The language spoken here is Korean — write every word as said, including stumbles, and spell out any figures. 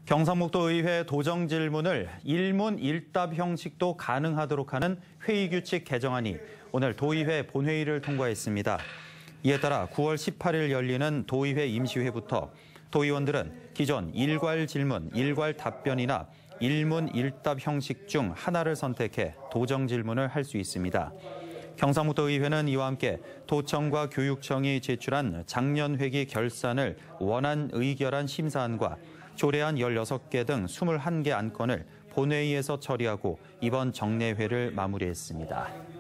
경상북도의회 도정질문을 일문 일답 형식도 가능하도록 하는 회의규칙 개정안이 오늘 도의회 본회의를 통과했습니다. 이에 따라 구월 십팔일 열리는 도의회 임시회부터 도의원들은 기존 일괄 질문, 일괄 답변이나 일문 일답 형식 중 하나를 선택해 도정질문을 할 수 있습니다. 경상북도의회는 이와 함께 도청과 교육청이 제출한 작년회기 결산을 원안 의결한 심사안과 조례안 열여섯 개 등 이십일 개 안건을 본회의에서 처리하고 이번 정례회를 마무리했습니다.